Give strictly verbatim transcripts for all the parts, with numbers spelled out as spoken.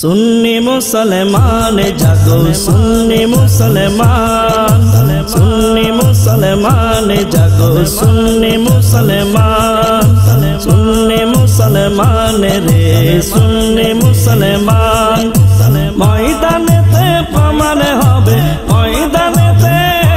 सुन्नी मुसलमान जागो सुन्नी मुसलमान सुन्नी मुसलमान जागो सुन्नी मुसलमान सुन्नी मुसलमान रे सुन्नी मुसलमान मयदानेते प्रमाण होबे मयदानेते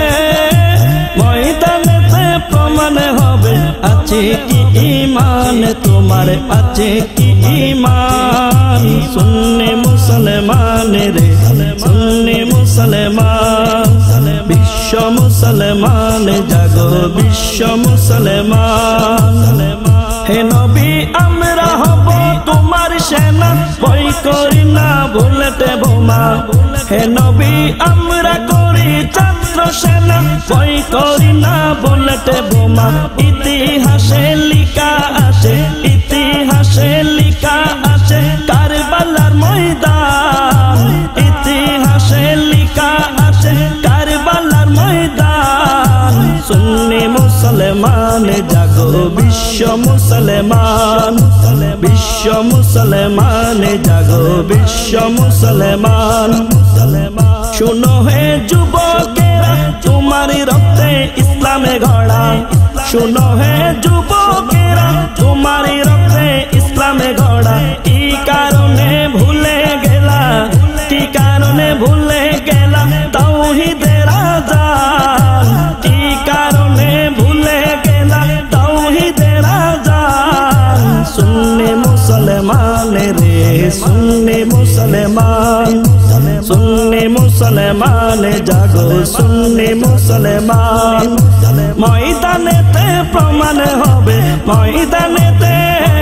मयदानेते प्रमाण होबे आछे कि ईमान तुम्हार आछे कि ईमान सुन्नी मुसलमान रे सुन्नी मुसलमान विश्व मुसलमान जागो विश्व मुसलमान हे नबी आमरा हब तुम्हार सेना भय करी ना बुलेटे বোমা हे नबी आमरा करी छात्र सेना भय करी ना बुलेटे বোমা इतिहासे लिखा आछे इतिहासे लिखा आछे কারবালার ময়দান ইতিহাসে লিখা আছে কারবালার ময়দান সুন্নি মুসলমান জাগো বিশ্ব মুসলমান বিশ্ব মুসলমান জাগো বিশ্ব মুসলমান শুনো হে যুবকেরা তোমার রক্তে ইসলামে গড়া শুনো হে যুবকেরা তোমার রক্তে ইসলামে গড়া কি কারণে ভুলে গেলা কি কারণে ভুলে গেলা তাওহীদের আযান কি কারণে ভুলে গেলা তাওহীদের আযান সুন্নি মুসলমান রে সুন্নি মুসলমান সুন্নি মুসলমান জাগো সুন্নি মুসলমান ময়দানেতে প্রমাণ হবে ময়দানেতে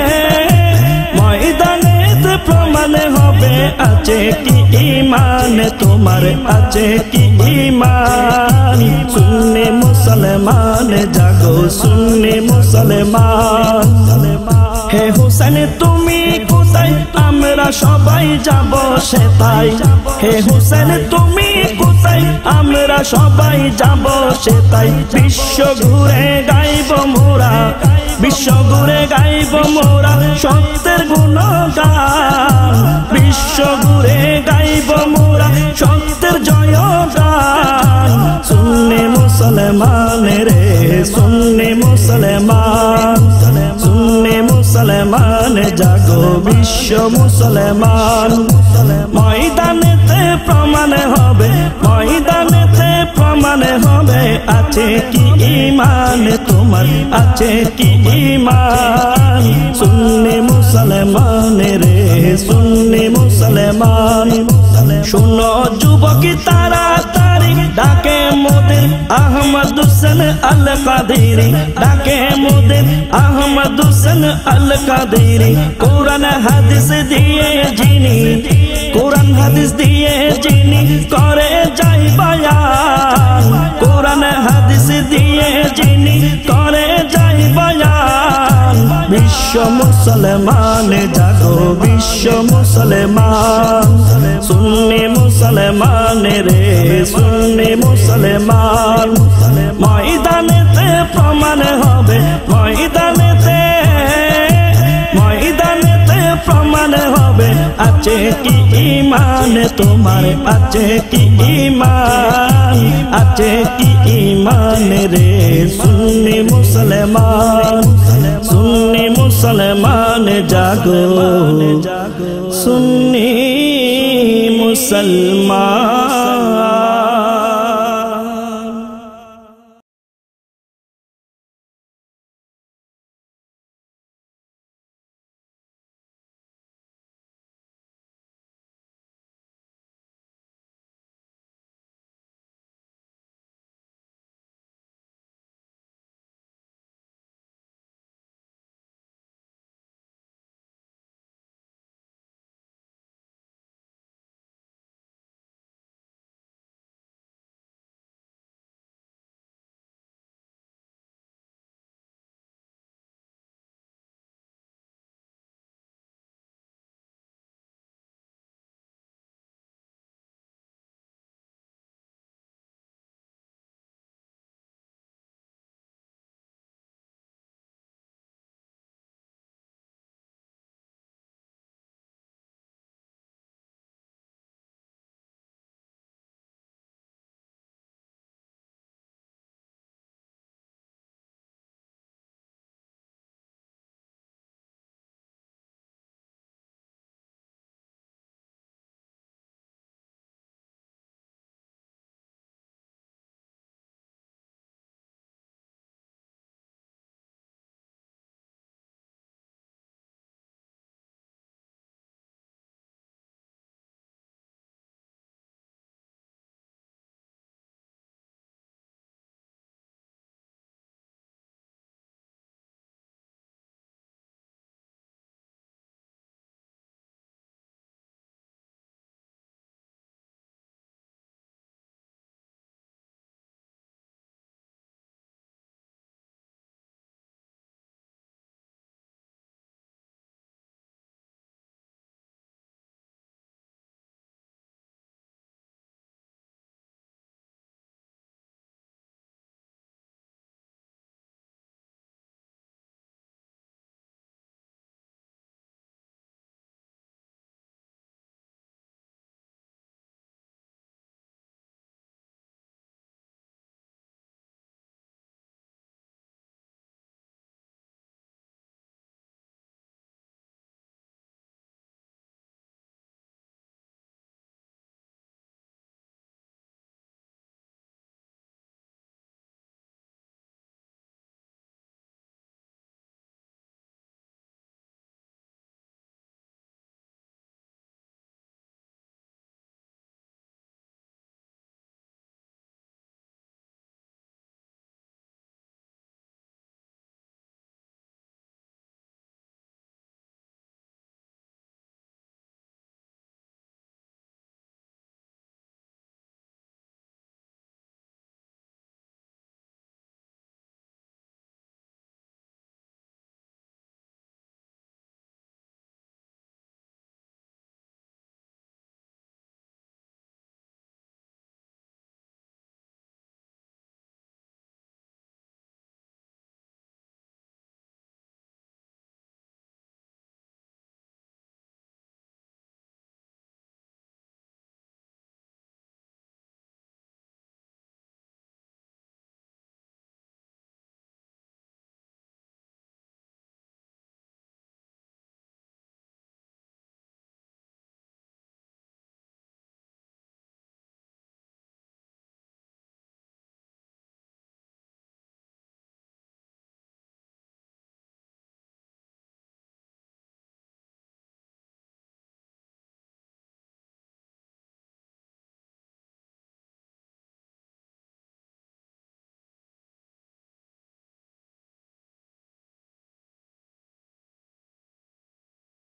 ময়দানেতে প্রমাণ হবে আছে কি ঈমান তোমার আছে কি ঈমান সুন্নি মুসলমান জাগো সুন্নি মুসলমান হে হুসেন তুমি কোথায় আমরা সবাই যাব সেতাই হে হুসেন তুমি কোথায় আমরা সবাই যাব সেতাই বিশ্ব ঘুরে গাইব মোরা বিশ্ব ঘুরে গাইব মোরা সত্যের গুণগান বিশ্ব ঘুরে গাইব মোরা সত্যের জয়গান সুন্নি মুসলমান রে সুন্নি মুসলমান সুন্নি মুসলমান জাগো বিশ্ব মুসলমান ময়দানেতে প্রমাণ হবে ময়দানেতে প্রমাণ হবে আছে কি ঈমান তোমার আছে কি ঈমান সুন্নি মুসলমান রে সুন্নি মুসলমান শুনো যুবক তাড়াতাড়ি ডাকে মোদের আহমদ হোসেন আল কাদেরি ডাকে মোদের আহমদ হোসেন আল কাদেরি কোরআন হাদিস দিয়ে যিনি কোরআন হাদিস দিয়ে যিনি করে যাই বয়ান কোরআন হাদিস দিয়ে যিনি করে যাই বয়ান বিশ্ব মুসলমান জাগো বিশ্ব মুসলমান সুন্নি মুসলমান রে সুন্নি মুসলমান ময়দানেতে প্রমাণ হবে ময়দানেতে ময়দানেতে প্রমাণ হবে আছে কি ঈমান তোমার আছে কি ঈমান আছে কি ঈমান রে সুন্নি মুসলমান সুন্নি মুসলমান জাগো সুন্নি মুসলমান।